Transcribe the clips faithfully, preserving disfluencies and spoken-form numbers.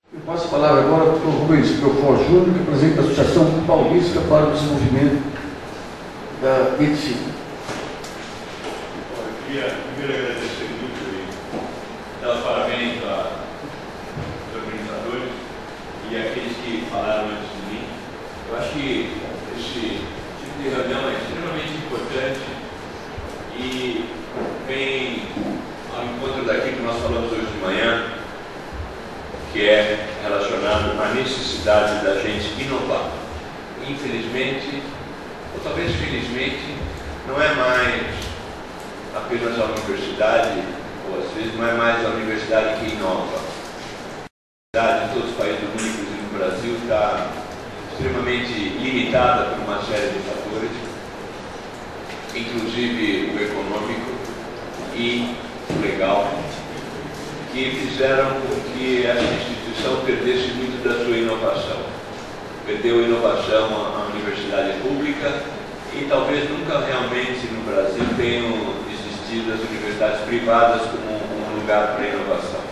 Eu passo a palavra agora para o doutor Rubens Belfort Júnior, que representa a Associação Paulista para o Desenvolvimento da Medicina. Eu queria primeiro agradecer muito e dar os parabéns aos organizadores e àqueles que falaram antes de mim. Eu acho que esse tipo de reunião é extremamente importante e vem ao encontro daquilo que nós falamos hoje de manhã, que é relacionado à necessidade da gente inovar. Infelizmente, ou talvez felizmente, não é mais apenas a universidade, ou às vezes não é mais a universidade que inova. A universidade em todos os países do mundo, inclusive no Brasil, está extremamente limitada por uma série de fatores, inclusive o econômico e o legal, que fizeram com que essa instituição perdesse muito da sua inovação. Perdeu a inovação à universidade pública e talvez nunca realmente no Brasil tenham existido as universidades privadas como um lugar para inovação.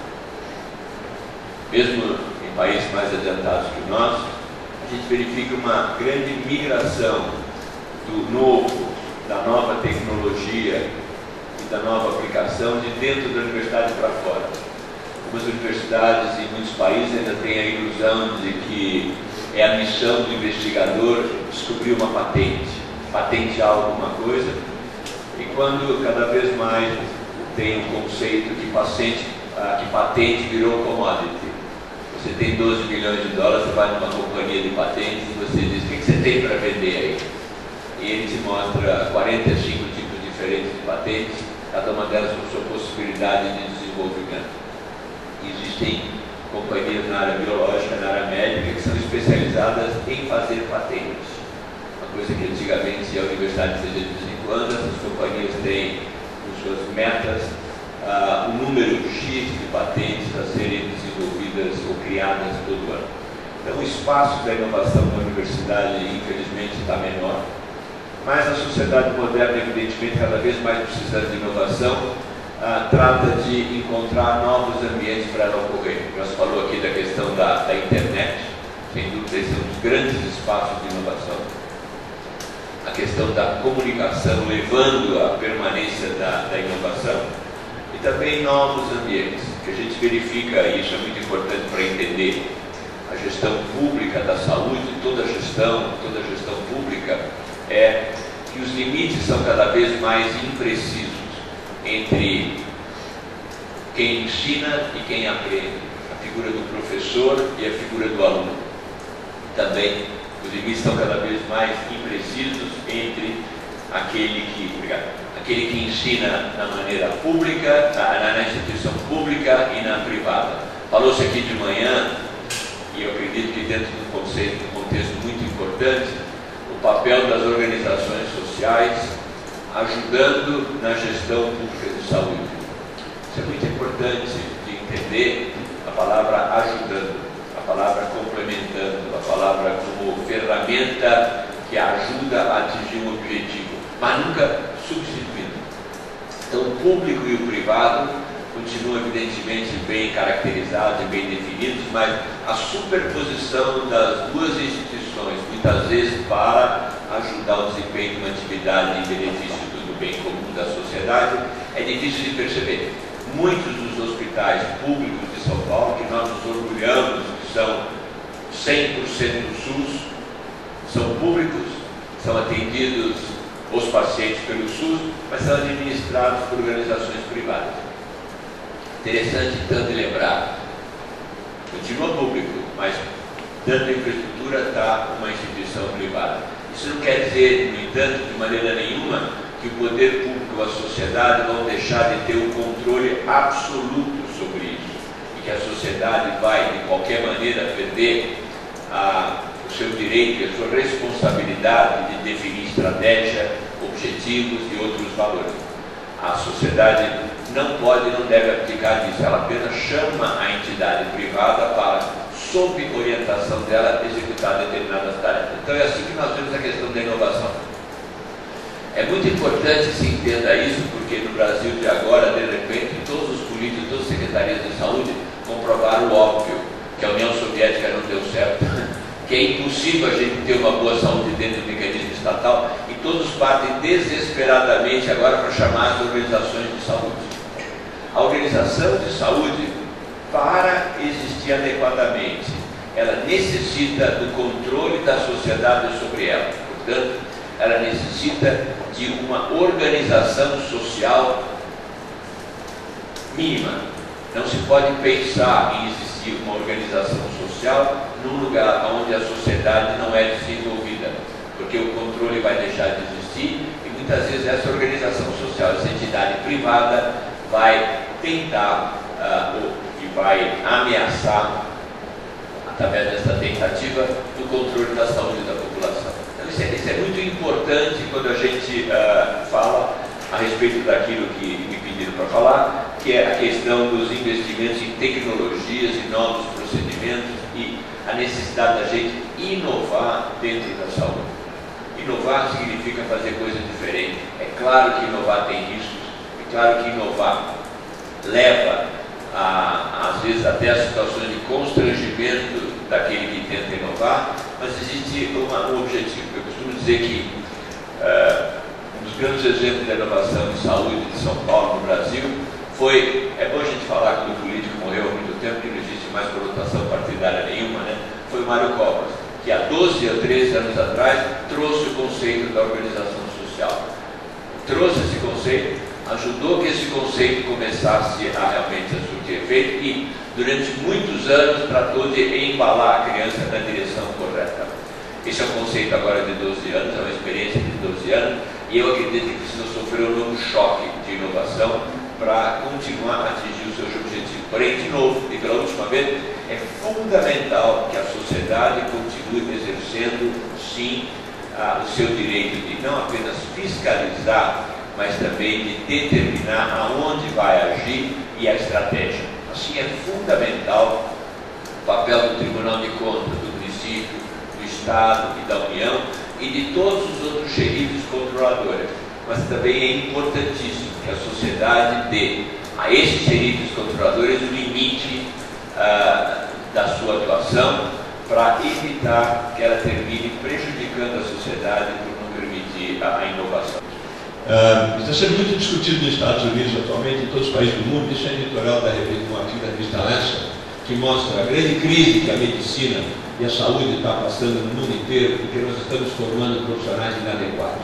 Mesmo em países mais adiantados que o nosso, a gente verifica uma grande migração do novo, da nova tecnologia e da nova aplicação de dentro da universidade para fora. Algumas universidades em muitos países ainda têm a ilusão de que é a missão do investigador descobrir uma patente, patentear alguma coisa, e quando cada vez mais tem um conceito que, paciente, que patente virou commodity. Você tem doze milhões de dólares, você vai numa companhia de patentes e você diz: o que você tem para vender aí? E ele te mostra quarenta e cinco tipos diferentes de patentes, cada uma delas com sua possibilidade de desenvolvimento. Existem companhias na área biológica, na área médica, que são especializadas em fazer patentes. Uma coisa que antigamente a universidade fazia de vez em quando, essas companhias têm com suas metas uh, um número X de patentes a serem desenvolvidas ou criadas todo ano. Então o espaço da inovação na universidade, infelizmente, está menor, mas a sociedade moderna, evidentemente, cada vez mais precisando de inovação, Uh, trata de encontrar novos ambientes para ela ocorrer. Já se falou aqui da questão da, da internet, sem dúvida esse é um dos grandes espaços de inovação. A questão da comunicação, levando à permanência da, da inovação, e também novos ambientes, que a gente verifica, e isso é muito importante para entender a gestão pública da saúde, toda a gestão, toda a gestão pública, é que os limites são cada vez mais imprecisos entre quem ensina e quem aprende, a figura do professor e a figura do aluno. Também os limites estão cada vez mais imprecisos entre aquele que, obrigado, aquele que ensina na maneira pública, na, na instituição pública e na privada. Falou-se aqui de manhã, e eu acredito que dentro de um conceito, de um contexto muito importante, o papel das organizações sociais ajudando na gestão pública de saúde. Isso é muito importante de entender a palavra ajudando, a palavra complementando, a palavra como ferramenta que ajuda a atingir um objetivo, mas nunca substituindo. Então o público e o privado continuam evidentemente bem caracterizados e bem definidos, mas a superposição das duas instituições, muitas vezes para ajudar o desempenho de uma atividade em benefício do bem comum da sociedade, é difícil de perceber. Muitos dos hospitais públicos de São Paulo, que nós nos orgulhamos, que são cem por cento SUS, são públicos, são atendidos os pacientes pelo SUS, mas são administrados por organizações privadas. Interessante, então, de lembrar, continua público, mas dentro da infraestrutura está uma instituição privada. Isso não quer dizer, no entanto, de maneira nenhuma, que o poder público ou a sociedade vão deixar de ter o controle absoluto sobre isso, e que a sociedade vai, de qualquer maneira, perder a, o seu direito e a sua responsabilidade de definir estratégia, objetivos e outros valores. A sociedade não pode e não deve abdicar disso, ela apenas chama a entidade privada para, sob orientação dela, executar determinadas tarefas. Então é assim que nós vemos a questão da inovação. É muito importante que se entenda isso, porque no Brasil de agora, de repente, todos os políticos, todas as secretarias de saúde comprovaram o óbvio. que a União Soviética não deu certo, que é impossível a gente ter uma boa saúde dentro do mecanismo estatal, e todos partem desesperadamente agora para chamar as organizações de saúde. A organização de saúde, para existir adequadamente, ela necessita do controle da sociedade sobre ela. Portanto, ela necessita de uma organização social mínima. Não se pode pensar em existir uma organização social num lugar onde a sociedade não é desenvolvida, porque o controle vai deixar de existir e muitas vezes essa organização social, essa entidade privada, vai tentar uh, e vai ameaçar, através dessa tentativa, do controle da saúde da população. Então, isso é, isso é muito importante quando a gente uh, fala a respeito daquilo que me pediram para falar, que é a questão dos investimentos em tecnologias e novos procedimentos e a necessidade da gente inovar dentro da saúde. Inovar significa fazer coisa diferente. É claro que inovar tem riscos, é claro que inovar leva, a, às vezes, até a situações de constrangimento daquele que tenta inovar, mas existe uma, um objetivo. Eu costumo dizer que uh, um dos grandes exemplos da inovação de saúde de São Paulo, no Brasil, foi, é bom a gente falar quando o político morreu há muito tempo, que não existe mais conotação partidária nenhuma, né? Foi o Mário Covas, que há doze ou treze anos atrás trouxe o conceito da organização social. Trouxe esse conceito, ajudou que esse conceito começasse a realmente a surtir efeito e, durante muitos anos, tratou de embalar a criança na direção correta. Esse é um conceito agora de doze anos, é uma experiência de doze anos, e eu acredito que precisa sofrer um novo choque de inovação para continuar a atingir os seus objetivos. Porém, de novo, e pela última vez, é fundamental que a sociedade continue exercendo, sim, a, o seu direito de não apenas fiscalizar, mas também de determinar aonde vai agir e a estratégia. Assim, é fundamental o papel do Tribunal de Contas, do município, do Estado e da União e de todos os outros xerifes controladores. Mas também é importantíssimo que a sociedade dê a esses xerifes controladores o limite uh, da sua atuação para evitar que ela termine prejudicando a sociedade por não permitir a, a inovação. Uh, está sendo muito discutido nos Estados Unidos atualmente, em todos os países do mundo. Isso é editorial da revista, um artigo da revista Lancet, que mostra a grande crise que a medicina e a saúde está passando no mundo inteiro, porque nós estamos formando profissionais inadequados.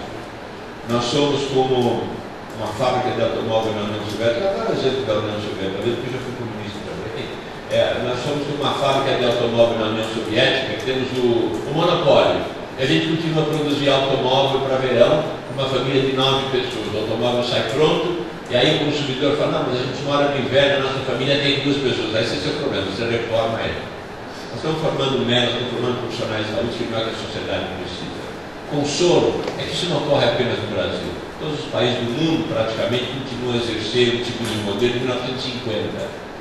Nós somos como uma fábrica de automóvel na União Soviética, agora é exemplo da União Soviética, porque eu já fui comunista também. É, nós somos como uma fábrica de automóvel na União Soviética, que temos o, o monopólio. A gente continua a produzir automóvel para verão, uma família de nove pessoas. O automóvel sai pronto, e aí o consumidor fala, não, mas a gente mora no inverno, a nossa família tem duas pessoas. Aí esse é o seu problema, você reforma ele. Nós estamos formando médicos, estamos formando profissionais de saúde, que não é que a sociedade precisa. Consolo é que isso não ocorre apenas no Brasil. Todos os países do mundo, praticamente, continuam a exercer o tipo de modelo de mil novecentos e cinquenta.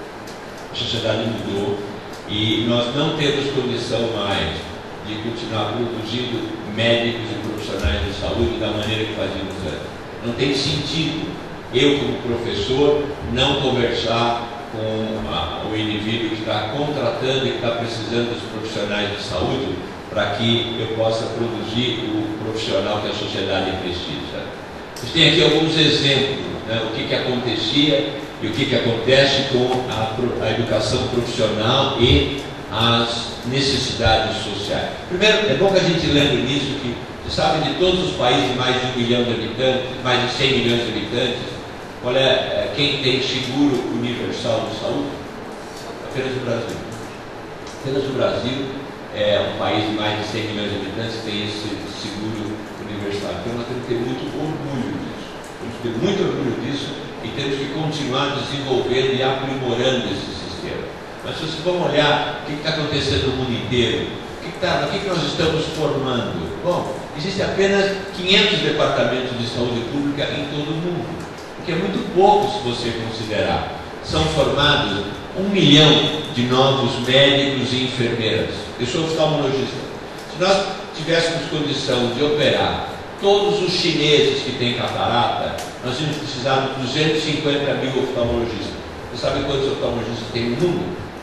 A sociedade mudou e nós não temos condição mais de continuar produzindo médicos e profissionais de saúde da maneira que fazíamos antes. Não tem sentido eu, como professor, não conversar com a, o indivíduo que está contratando e que está precisando dos profissionais de saúde para que eu possa produzir o profissional que a sociedade precisa. Vocês têm aqui alguns exemplos, né, o que, que acontecia e o que, que acontece com a, a educação profissional e as necessidades sociais. Primeiro, é bom que a gente lembre nisso que, vocês sabem, de todos os países de mais de um milhão de habitantes, mais de cem milhões de habitantes, qual é, é quem tem seguro universal de saúde? Apenas o Brasil. Apenas o Brasil é um país de mais de cem milhões de habitantes que tem esse seguro universal. Então nós temos que ter muito orgulho disso. Temos que ter muito orgulho disso e temos que continuar desenvolvendo e aprimorando esse sistema. Mas se vocês vão olhar o que está acontecendo no mundo inteiro, o que, que, tá, o que, que nós estamos formando? Bom, existem apenas quinhentos departamentos de saúde pública em todo o mundo, o que é muito pouco se você considerar. São formados um milhão de novos médicos e enfermeiras. Eu sou oftalmologista. Se nós tivéssemos condição de operar todos os chineses que têm catarata, nós íamos precisar de duzentos e cinquenta mil oftalmologistas. Você sabe quantos oftalmologistas tem no mundo?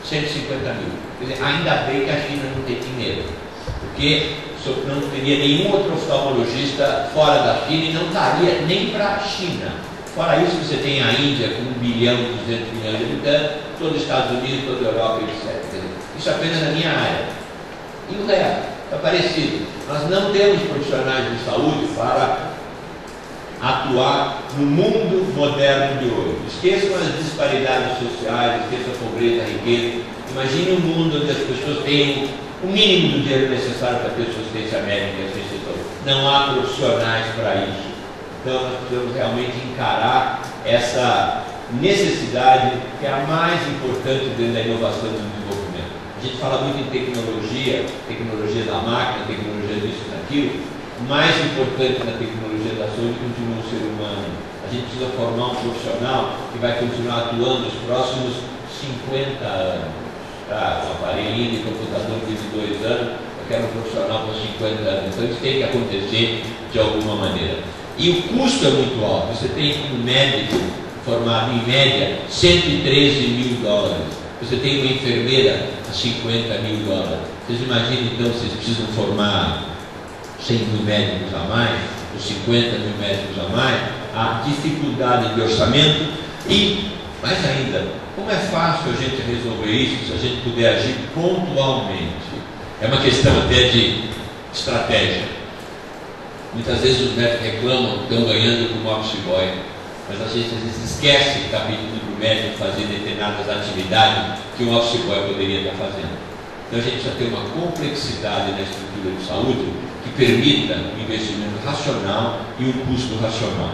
cento e cinquenta mil. Quer dizer, ainda bem que a China não tem dinheiro, porque não teria nenhum outro oftalmologista fora da China e não estaria nem para a China. Fora isso, você tem a Índia com um bilhão e duzentos milhões de habitantes, todo os Estados Unidos, toda a Europa, etcétera. Quer dizer, isso apenas na minha área. E o resto está parecido. Nós não temos profissionais de saúde para atuar no mundo moderno de hoje. Esqueçam as disparidades sociais, esqueçam a pobreza, a riqueza. Imagine um mundo onde as pessoas têm o mínimo do dinheiro necessário para ter assistência médica e assistência de saúde. Não há profissionais para isso. Então nós precisamos realmente encarar essa necessidade que é a mais importante dentro da inovação e do desenvolvimento. A gente fala muito em tecnologia, tecnologia da máquina, tecnologia disso e daquilo. O mais importante na tecnologia da saúde continua o ser humano. A gente precisa formar um profissional que vai continuar atuando nos próximos cinquenta anos. Tá? Um aparelhinho de computador de dois anos, eu quero um profissional por cinquenta anos. Então isso tem que acontecer de alguma maneira. E o custo é muito alto. Você tem um médico formado em média cento e treze mil dólares. Você tem uma enfermeira a cinquenta mil dólares. Vocês imaginam então vocês precisam formar cem mil médicos a mais, ou cinquenta mil médicos a mais, a dificuldade de orçamento e, mais ainda, como é fácil a gente resolver isso se a gente puder agir pontualmente. É uma questão até de estratégia. Muitas vezes os médicos reclamam que estão ganhando como office boy, mas a gente às vezes esquece que está pedindo para o médico fazer determinadas atividades que um office boy poderia estar fazendo. Então a gente precisa ter uma complexidade na estrutura de saúde que permita um investimento racional e um custo racional.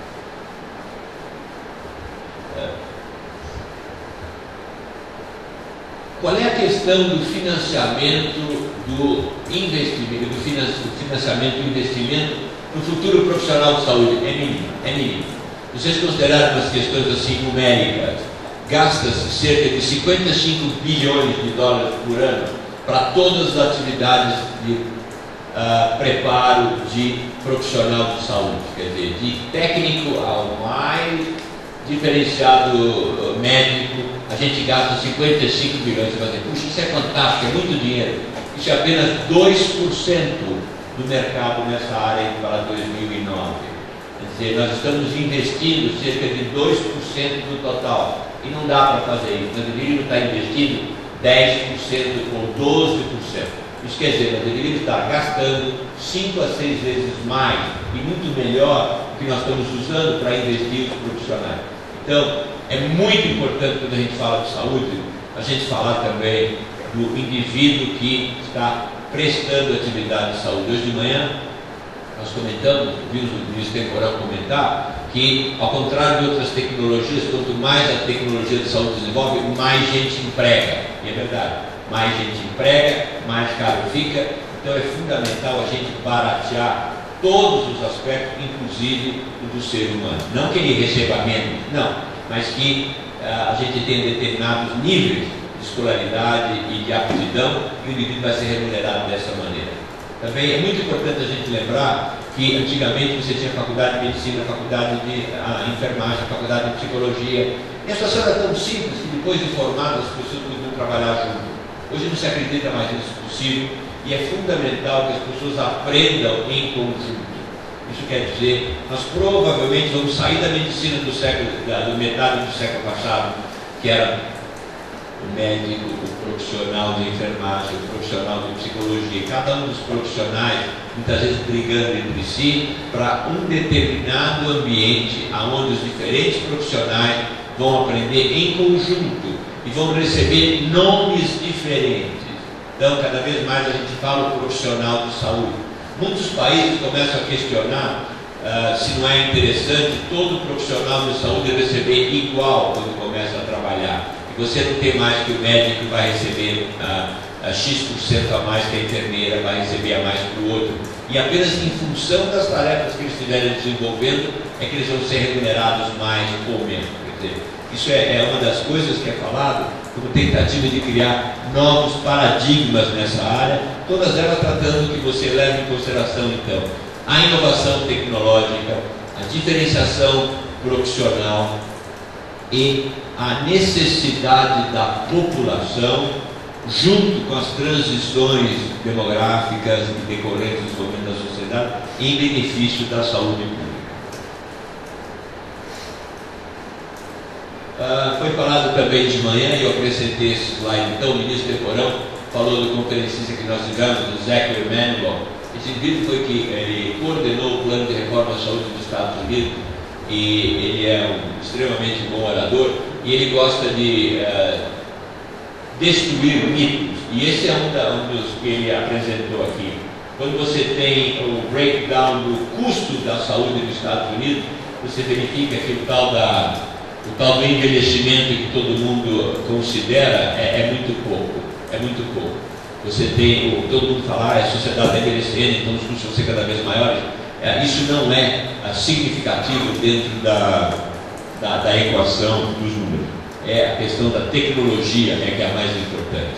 Qual é a questão do financiamento do investimento, do financiamento do investimento no futuro profissional de saúde? É mínimo, é mínimo. Vocês consideraram as questões assim numéricas, gasta-se cerca de cinquenta e cinco bilhões de dólares por ano para todas as atividades de uh, preparo de profissional de saúde, quer dizer, de técnico ao mais diferenciado uh, médico, a gente gasta cinquenta e cinco bilhões. Você vai dizer, puxa, isso é fantástico, é muito dinheiro. Isso é apenas dois por cento do mercado nessa área para dois mil e nove. Quer dizer, nós estamos investindo cerca de dois por cento do total. E não dá para fazer isso. Nós deveríamos estar investindo dez por cento ou doze por cento. Isso quer dizer, nós deveríamos estar gastando cinco a seis vezes mais e muito melhor do que nós estamos usando para investir nos profissionais. Então, é muito importante quando a gente fala de saúde, a gente falar também do indivíduo que está prestando atividade de saúde. Hoje de manhã, nós comentamos, vimos o ministro Temporal comentar, que, ao contrário de outras tecnologias, quanto mais a tecnologia de saúde desenvolve, mais gente emprega. E é verdade, mais gente emprega, mais caro fica. Então é fundamental a gente baratear todos os aspectos, inclusive o do ser humano. Não que ele receba menos, não, mas que uh, a gente tenha determinados níveis de escolaridade e de aptidão e o indivíduo vai ser remunerado dessa maneira. Também é muito importante a gente lembrar que antigamente você tinha faculdade de medicina, faculdade de a, enfermagem, faculdade de psicologia, e a situação era tão simples que depois de formadas as pessoas podiam trabalhar junto. Hoje não se acredita mais nisso possível e é fundamental que as pessoas aprendam em conjunto. Isso quer dizer, nós provavelmente vamos sair da medicina do século, da, do metade do século passado, que era o médico, o profissional de enfermagem, o profissional de psicologia, cada um dos profissionais, muitas vezes brigando entre si, para um determinado ambiente, onde os diferentes profissionais vão aprender em conjunto e vão receber nomes diferentes. Então, cada vez mais a gente fala o profissional de saúde. Muitos países começam a questionar uh, se não é interessante todo profissional de saúde receber igual quando começa a trabalhar. E você não tem mais que o médico vai receber uh, uh, X por cento a mais que a enfermeira, vai receber a mais que o outro. E apenas em função das tarefas que eles estiverem desenvolvendo é que eles vão ser remunerados mais ou menos. Quer dizer, isso é, é uma das coisas que é falado como tentativa de criar novos paradigmas nessa área, todas elas tratando que você leve em consideração, então, a inovação tecnológica, a diferenciação profissional, e a necessidade da população, junto com as transições demográficas e decorrentes do desenvolvimento da sociedade, em benefício da saúde pública. Ah, foi falado também de manhã, e eu acrescentei esse slide, então o ministro Temporão falou do conferencista que nós tivemos, do Zachary Manuel. Esse indivíduo foi que ele coordenou o plano de reforma da saúde dos Estados Unidos, e ele é um extremamente bom orador, e ele gosta de uh, destruir mitos, e esse é um, da, um dos que ele apresentou aqui. Quando você tem o breakdown do custo da saúde nos Estados Unidos, você verifica que o tal, da, o tal do envelhecimento que todo mundo considera é, é muito pouco, é muito pouco. Você tem, o, todo mundo fala, ah, a sociedade está envelhecendo, então os custos vão ser cada vez maiores. É, isso não é, é significativo dentro da, da, da equação dos números. É a questão da tecnologia é que é a mais importante.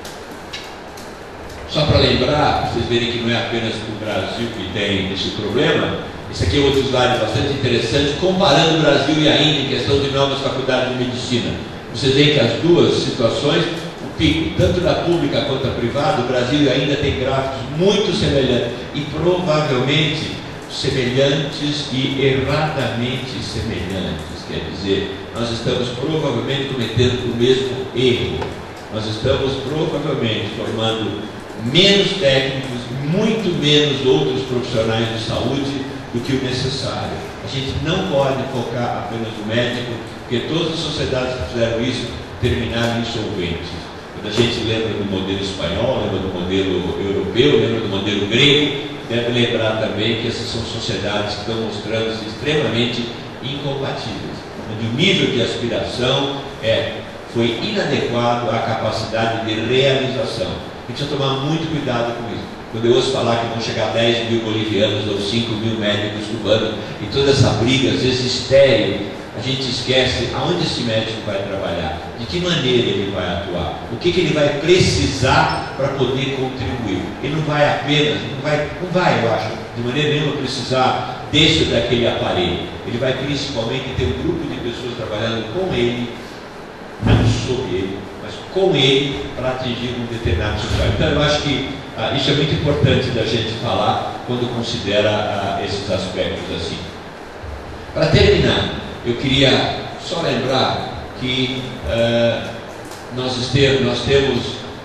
Só para lembrar, para vocês verem que não é apenas o Brasil que tem esse problema, esse aqui é outro slide bastante interessante, comparando o Brasil e a Índia em questão de novas faculdades de medicina. Vocês veem que as duas situações, o pico, tanto da pública quanto da privada, o Brasil ainda tem gráficos muito semelhantes e provavelmente semelhantes e erradamente semelhantes. Quer dizer, nós estamos provavelmente cometendo o mesmo erro. Nós estamos provavelmente formando menos técnicos, muito menos outros profissionais de saúde do que o necessário. A gente não pode focar apenas no médico, porque todas as sociedades que fizeram isso terminaram insolventes. Quando a gente lembra do modelo espanhol, lembra do modelo europeu, lembra do modelo grego, deve lembrar também que essas são sociedades que estão mostrando-se extremamente incompatíveis, onde o nível de aspiração é, foi inadequado à capacidade de realização. A gente precisa tomar muito cuidado com isso. Quando eu ouço falar que vão chegar dez mil bolivianos ou cinco mil médicos cubanos e toda essa briga, às vezes estéril, a gente esquece aonde esse médico vai trabalhar, de que maneira ele vai atuar, o que, que ele vai precisar para poder contribuir. Ele não vai apenas, não vai, não vai, eu acho, de maneira nenhuma precisar desse ou daquele aparelho. Ele vai principalmente ter um grupo de pessoas trabalhando com ele, não sobre ele, mas com ele para atingir um determinado resultado. Então eu acho que ah, isso é muito importante da gente falar quando considera ah, esses aspectos assim. Para terminar, eu queria só lembrar que uh, nós, este, nós temos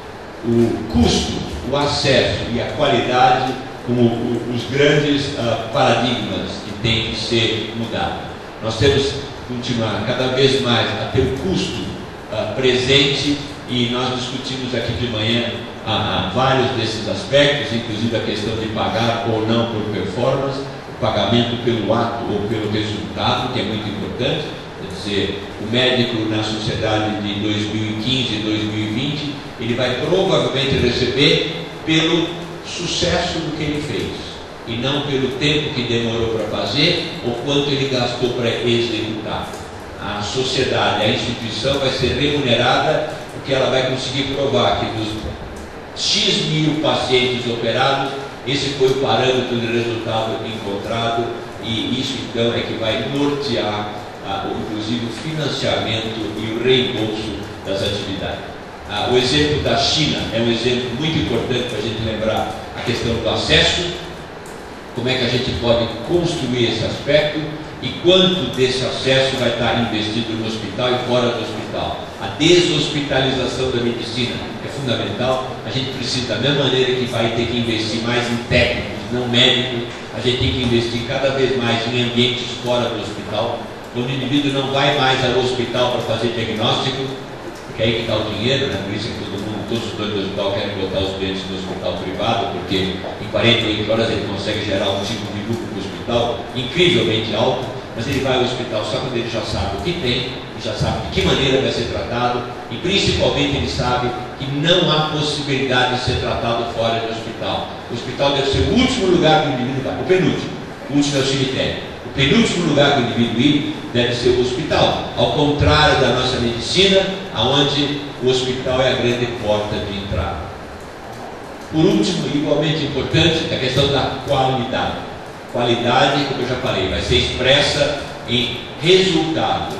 o custo, o acesso e a qualidade como o, os grandes uh, paradigmas que têm que ser mudados. Nós temos que continuar cada vez mais a ter o custo uh, presente, e nós discutimos aqui de manhã uh, uh, vários desses aspectos, inclusive a questão de pagar ou não por performance, pagamento pelo ato ou pelo resultado, que é muito importante. Quer dizer, o médico na sociedade de dois mil e quinze e dois mil e vinte, ele vai provavelmente receber pelo sucesso do que ele fez, e não pelo tempo que demorou para fazer ou quanto ele gastou para executar. A sociedade, a instituição vai ser remunerada porque ela vai conseguir provar que dos X mil pacientes operados, esse foi o parâmetro de resultado encontrado, e isso então é que vai nortear, ah, inclusive, o financiamento e o reembolso das atividades. Ah, o exemplo da China é um exemplo muito importante para a gente lembrar a questão do acesso, como é que a gente pode construir esse aspecto e quanto desse acesso vai estar investido no hospital e fora do hospital. A deshospitalização da medicina é fundamental. A gente precisa, da mesma maneira que vai ter que investir mais em técnicos, não médicos, a gente tem que investir cada vez mais em ambientes fora do hospital, onde o indivíduo não vai mais ao hospital para fazer diagnóstico, porque é aí que está o dinheiro, né? Por isso é que todo mundo, todos os donos do hospital querem botar os doentes no hospital privado, porque em quarenta e oito horas ele consegue gerar um tipo de lucro no hospital incrivelmente alto, mas ele vai ao hospital só quando ele já sabe o que tem, já sabe de que maneira vai ser tratado, e principalmente ele sabe que não há possibilidade de ser tratado fora do hospital. O hospital deve ser o último lugar que o indivíduo vai, o penúltimo, o último é o cemitério. O penúltimo lugar que o indivíduo ir deve ser o hospital, ao contrário da nossa medicina, onde o hospital é a grande porta de entrada. Por último, igualmente importante, é a questão da qualidade. Qualidade, como eu já falei, vai ser expressa em resultados.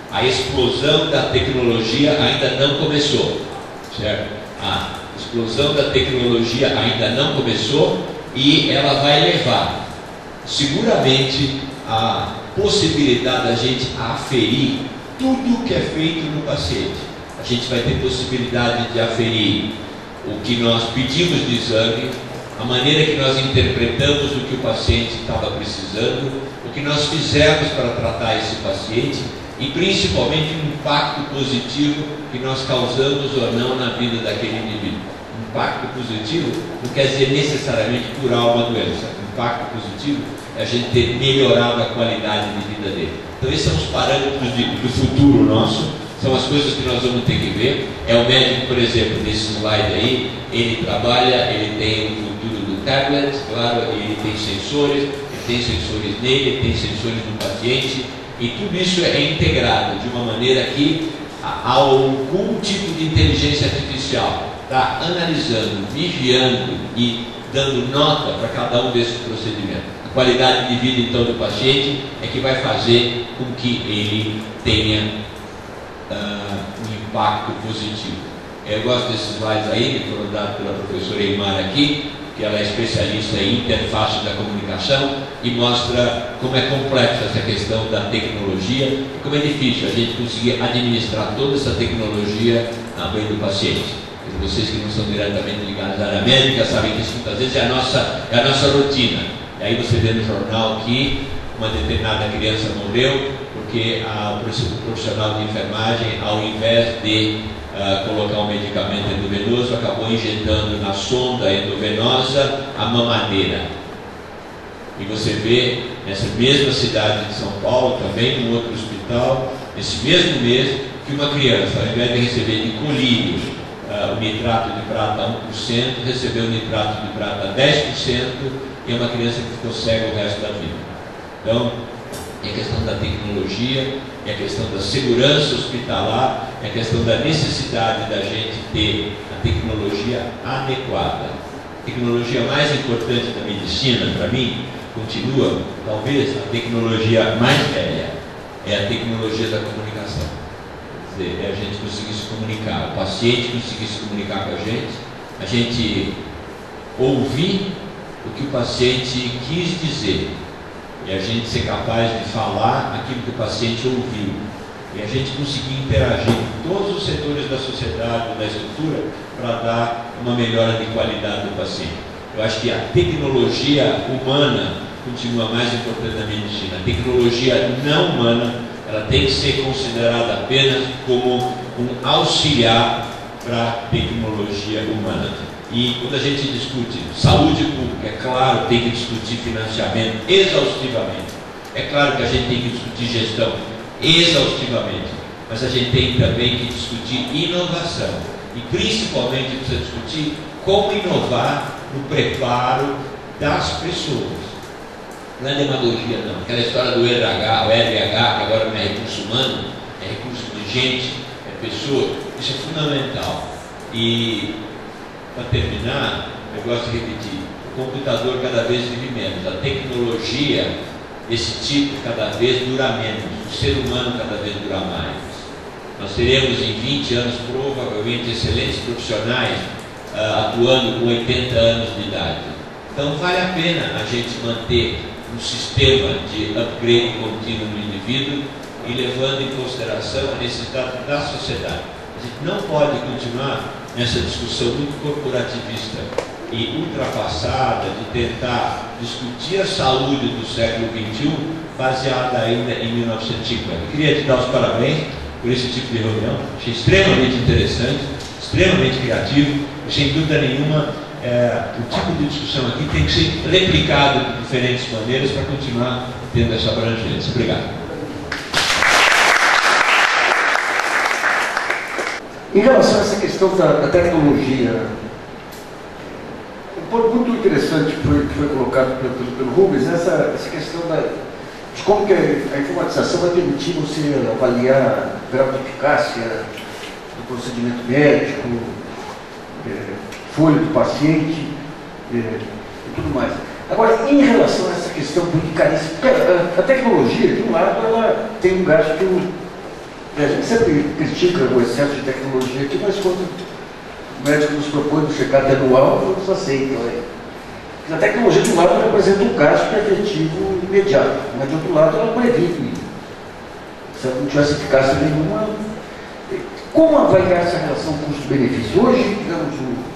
A explosão da tecnologia ainda não começou, certo? A explosão da tecnologia ainda não começou e ela vai levar, seguramente, a possibilidade da gente aferir tudo que é feito no paciente. A gente vai ter possibilidade de aferir o que nós pedimos de exame, a maneira que nós interpretamos o que o paciente estava precisando, o que nós fizemos para tratar esse paciente e principalmente o impacto positivo que nós causamos ou não na vida daquele indivíduo. Impacto positivo não quer dizer necessariamente curar uma doença. Impacto positivo é a gente ter melhorado a qualidade de vida dele. Então esses são os parâmetros de, do futuro nosso, são as coisas que nós vamos ter que ver. É o médico, por exemplo, nesse slide aí, ele trabalha, ele tem o futuro do tablet, claro, ele tem sensores, ele tem sensores nele, ele tem sensores no paciente, e tudo isso é integrado de uma maneira que algum tipo de inteligência artificial está analisando, vigiando e dando nota para cada um desses procedimentos. A qualidade de vida, então, do paciente é que vai fazer com que ele tenha uh, um impacto positivo. Eu gosto desses slides aí, que foram dados pela professora Eymar aqui, que ela é especialista em interface da comunicação e mostra como é complexa essa questão da tecnologia e como é difícil a gente conseguir administrar toda essa tecnologia na bem do paciente. Vocês que não são diretamente ligados à área médica sabem que isso muitas vezes é a nossa, é a nossa rotina. E aí você vê no jornal que uma determinada criança morreu porque a, o profissional de enfermagem, ao invés de uh, colocar um medicamento endovenoso, acabou injetando na sonda endovenosa a mamadeira. E você vê nessa mesma cidade de São Paulo, também num outro hospital, nesse mesmo mês, que uma criança, ao invés de receber de colírio Uh, o nitrato de prata um por cento, recebeu o nitrato de prata dez por cento e é uma criança que ficou cega o resto da vida. Então, é a questão da tecnologia, é a questão da segurança hospitalar, é a questão da necessidade da gente ter a tecnologia adequada. A tecnologia mais importante da medicina, para mim, continua, talvez, a tecnologia mais velha, é a tecnologia da comunicação. É a gente conseguir se comunicar, o paciente conseguir se comunicar com a gente, a gente ouvir o que o paciente quis dizer e a gente ser capaz de falar aquilo que o paciente ouviu e a gente conseguir interagir com todos os setores da sociedade, da estrutura, para dar uma melhora de qualidade do paciente. Eu acho que a tecnologia humana continua mais importante na medicina. A tecnologia não humana, ela tem que ser considerada apenas como um auxiliar para a tecnologia humana. E quando a gente discute saúde pública, é claro, tem que discutir financiamento exaustivamente. É claro que a gente tem que discutir gestão exaustivamente. Mas a gente tem também que discutir inovação. E principalmente precisa discutir como inovar no preparo das pessoas. Não é demagogia, não. Aquela história do R H, o R H, que agora não é recurso humano, é recurso de gente, é pessoa. Isso é fundamental. E, para terminar, eu gosto de repetir: o computador cada vez vive menos, a tecnologia desse tipo cada vez dura menos, o ser humano cada vez dura mais. Nós teremos em vinte anos, provavelmente, excelentes profissionais uh, atuando com oitenta anos de idade. Então, vale a pena a gente manter um sistema de upgrade contínuo no indivíduo e levando em consideração a necessidade da sociedade. A gente não pode continuar nessa discussão muito corporativista e ultrapassada de tentar discutir a saúde do século vinte e um baseada ainda em mil novecentos e cinquenta. Eu queria te dar os parabéns por esse tipo de reunião. Achei extremamente interessante, extremamente criativo e, sem dúvida nenhuma, É, o tipo de discussão aqui tem que ser replicado de diferentes maneiras para continuar tendo essa abrangência. Obrigado. Em relação a essa questão da, da tecnologia, um ponto muito interessante que foi, que foi colocado pelo, pelo Rubens, essa, essa questão da, de como que a, a informatização vai permitir você avaliar o grau de eficácia do procedimento médico, é, folha do paciente é, e tudo mais. Agora, em relação a essa questão do caríssimo, a, a tecnologia, de um lado, ela tem um gasto Porque a gente sempre critica o excesso de tecnologia aqui, mas quando o médico nos propõe um check-up anual, todos aceitam. Né? A tecnologia, de um lado, representa um gasto preventivo imediato, mas, de outro lado, ela previne. Se ela não tivesse eficácia nenhuma, como avaliar essa relação custo-benefício? Hoje, digamos,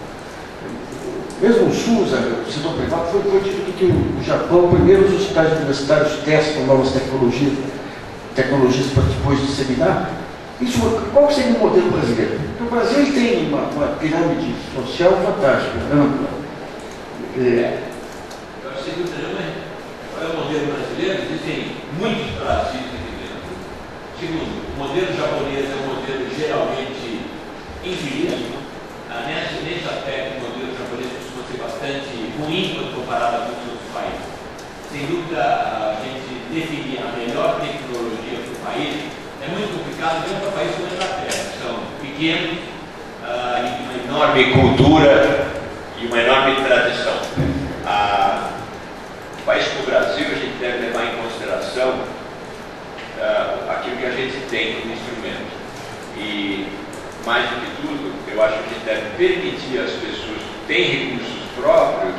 o, mesmo o SUS, o setor privado, foi, foi dito que o Japão, primeiro os hospitais universitários testam novas tecnologias, tecnologias para depois disseminar. Isso, qual seria o modelo brasileiro? O Brasil tem uma, uma pirâmide social fantástica, ampla. É. Eu acho que qual é o modelo brasileiro? Existem muitos Brasis aqui dentro. Segundo, o modelo japonês é um modelo geralmente empirista. Ah, nesse, nesse aspecto, o modelo japonês costuma ser bastante ruim quando comparado a muitos outros países. Sem dúvida, a gente definir a melhor tecnologia para o país é muito complicado, mesmo para países como a Inglaterra, que são pequenos uh, e uma enorme cultura e uma enorme tradição. Uh, um país como o Brasil, a gente deve levar em consideração uh, aquilo que a gente tem como instrumento. E, mais do que tudo, eu acho que a gente deve permitir às pessoas que têm recursos próprios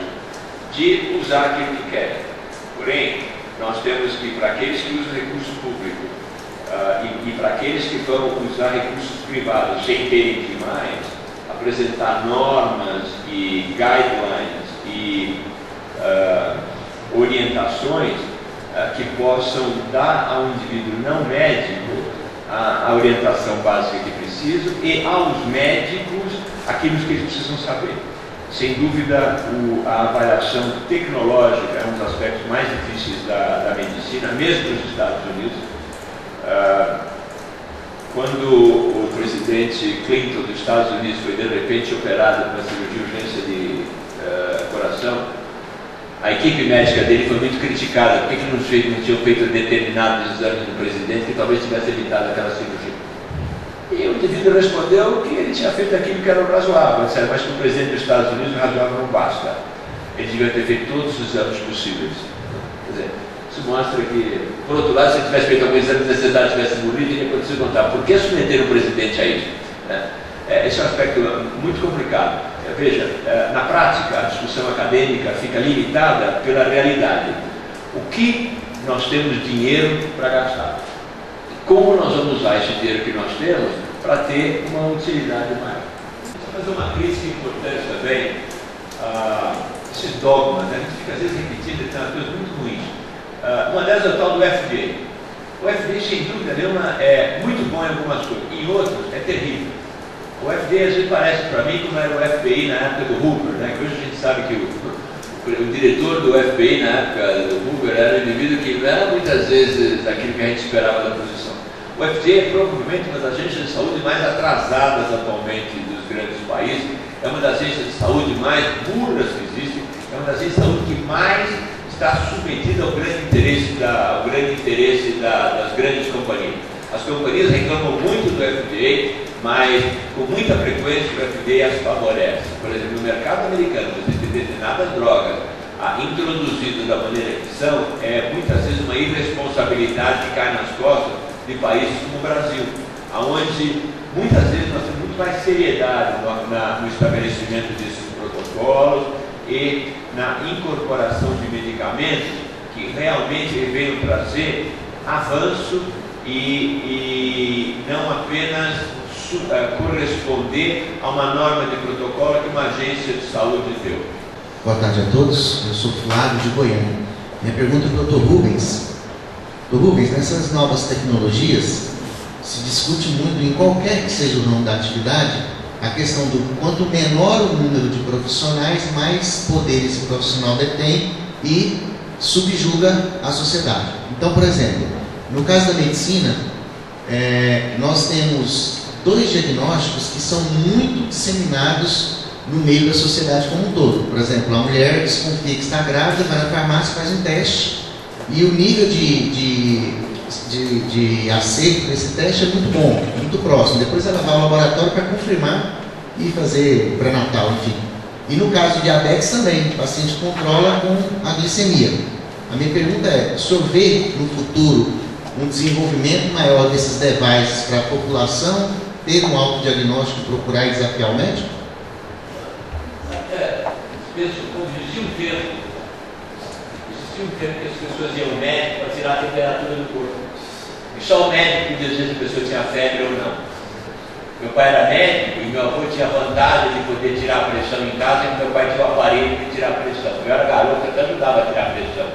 de usar aquilo que querem. Porém, nós temos que, para aqueles que usam recurso público uh, e, e para aqueles que vão usar recursos privados sem terem demais, apresentar normas e guidelines e uh, orientações uh, que possam dar ao indivíduo não médico a, a orientação básica que precisa e aos médicos aquilo que eles precisam saber. Sem dúvida, o, a avaliação tecnológica é um dos aspectos mais difíceis da, da medicina, mesmo nos Estados Unidos. Uh, quando o presidente Clinton dos Estados Unidos foi de repente operado com uma cirurgia de urgência de uh, coração, a equipe médica dele foi muito criticada. Por que não, fez, não tinham feito determinados exames do presidente que talvez tivesse evitado aquela cirurgia? E o indivíduo respondeu que ele tinha feito aquilo que era o razoável, mas para o presidente dos Estados Unidos o razoável não basta. Ele devia ter feito todos os exames possíveis. Quer dizer, isso mostra que, por outro lado, se ele tivesse feito algum exame de necessidade, tivesse morrido, ele poderia se contar. Por que submeter o presidente a isso? É, esse é um aspecto muito complicado. Veja, na prática, a discussão acadêmica fica limitada pela realidade. O que nós temos dinheiro para gastar? Como nós vamos usar esse dinheiro que nós temos para ter uma utilidade maior? Vou fazer uma crítica importante também a esses dogmas, né? A gente fica às vezes repetindo, tem umas coisas muito ruins. Uh, uma delas é o tal do F D A. O F D A, sem dúvida nenhuma, é muito bom em algumas coisas, em outras é terrível. O F D A às vezes parece para mim como era o F B I na época do Hoover, né? Que hoje a gente sabe que o, o, o diretor do F B I na época do Hoover era um indivíduo que não era muitas vezes aquilo que a gente esperava da posição. O F D A é provavelmente uma das agências de saúde mais atrasadas atualmente dos grandes países, é uma das agências de saúde mais burras que existem, é uma das agências de saúde que mais está submetida ao grande interesse, da, ao grande interesse da, das grandes companhias. As companhias reclamam muito do F D A, mas com muita frequência o F D A as favorece. Por exemplo, no mercado americano, existem determinadas drogas ah, introduzidas da maneira que são, é muitas vezes uma irresponsabilidade que cai nas costas de países como o Brasil, onde muitas vezes nós temos muito mais seriedade no, na, no estabelecimento desses protocolos e na incorporação de medicamentos que realmente venham trazer avanço e, e não apenas su, uh, corresponder a uma norma de protocolo que uma agência de saúde deu. Boa tarde a todos, eu sou Flávio de Goiânia. Minha pergunta é para o doutor Rubens. doutor Rubens, nessas novas tecnologias, se discute muito em qualquer que seja o ramo da atividade, a questão do quanto menor o número de profissionais, mais poder esse profissional detém e subjuga a sociedade. Então, por exemplo, no caso da medicina, é, nós temos dois diagnósticos que são muito disseminados no meio da sociedade como um todo. Por exemplo, a mulher desconfia que está grávida, vai na farmácia, faz um teste e o nível de, de, de, de aceito desse teste é muito bom, muito próximo. Depois ela vai ao laboratório para confirmar e fazer pré-natal, enfim. E no caso de diabetes também, o paciente controla com a glicemia. A minha pergunta é, o senhor vê no futuro um desenvolvimento maior desses devices para a população ter um autodiagnóstico e procurar desafiar o médico? É, existia um tempo, existia um tempo que as pessoas iam ao médico para tirar a temperatura do corpo. E só o médico podia dizer se a pessoa tinha febre ou não. Meu pai era médico e meu avô tinha vantagem de poder tirar a pressão em casa, e meu pai tinha o aparelho de tirar a pressão. Eu era garoto, até ajudava a tirar a pressão.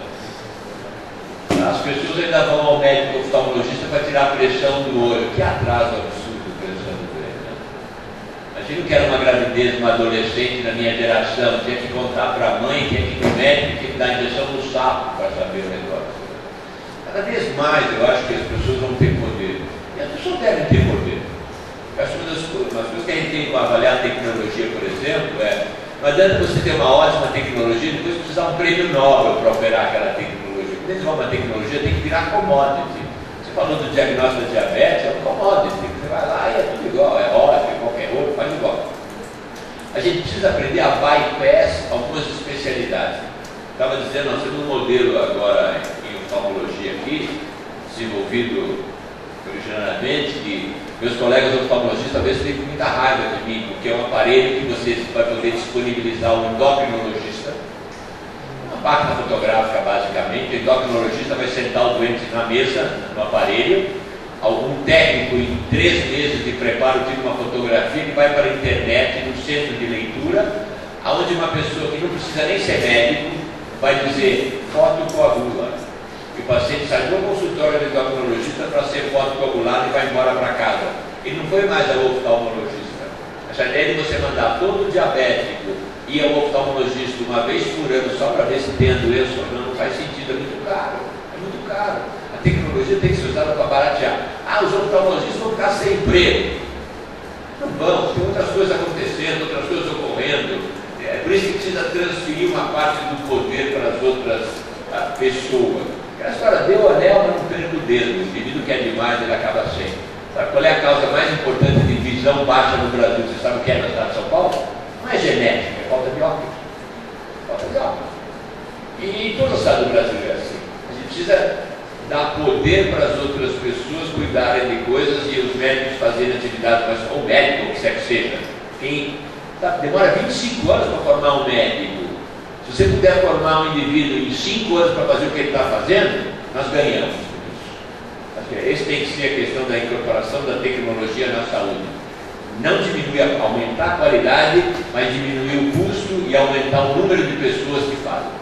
As pessoas ainda vão ao médico oftalmologista para tirar a pressão do olho. Que atraso absurdo a pressão do olho, né? Imagina que era uma gravidez, uma adolescente na minha geração, tinha que contar para a mãe, tinha que ir no médico, tinha que dar injeção no sapo para saber o negócio. Cada vez mais eu acho que as pessoas vão ter poder. E as pessoas devem ter poder. Eu acho que uma das coisas, uma das coisas que a gente tem que avaliar a tecnologia, por exemplo, é não adianta você ter uma ótima tecnologia e depois precisar um prêmio Nobel para operar aquela tecnologia. Uma tecnologia tem que virar commodity. Você falou do diagnóstico da diabetes, é um commodity. Você vai lá e é tudo igual, é ótimo, qualquer outro, faz igual. A gente precisa aprender a bypass algumas especialidades. Estava dizendo, nós temos um modelo agora em oftalmologia aqui, desenvolvido originalmente, que meus colegas oftalmologistas talvez tenham muita raiva de mim, porque é um aparelho que você vai poder disponibilizar um endocrinologista, máquina fotográfica basicamente. O endocrinologista vai sentar o doente na mesa, no aparelho, algum técnico em três meses de preparo tira uma fotografia que vai para a internet, no centro de leitura, onde uma pessoa que não precisa nem ser médico vai dizer foto coagula. E o paciente sai do consultório do endocrinologista para ser foto coagulado e vai embora para casa. Ele não foi mais ao oftalmologista. Essa ideia de você mandar todo diabético ir ao oftalmologista uma vez por ano só para ver se tem a doença ou não, não faz sentido, é muito caro, é muito caro. A tecnologia tem que ser usada para baratear. Ah, os oftalmologistas vão ficar sem emprego. Não vão, tem outras coisas acontecendo, outras coisas ocorrendo. É por isso que precisa transferir uma parte do poder para as outras ah, pessoas. A história deu o anel, mas não perca o dedo. O indivíduo que é demais, ele acaba sem. Sabe qual é a causa mais importante de visão baixa no Brasil? Você sabe o que é na cidade de São Paulo? Não é genética, é falta de óculos. Falta de óculos. E todo o estado do Brasil é assim. A gente precisa dar poder para as outras pessoas cuidarem de coisas e os médicos fazerem atividades, mas ou médico, ou o que quer que seja. Quem, tá, demora vinte e cinco anos para formar um médico. Se você puder formar um indivíduo em cinco anos para fazer o que ele está fazendo, nós ganhamos. Acho que esse tem que ser a questão da incorporação da tecnologia na saúde. Não diminuir, aumentar a qualidade, mas diminuir o custo e aumentar o número de pessoas que fazem.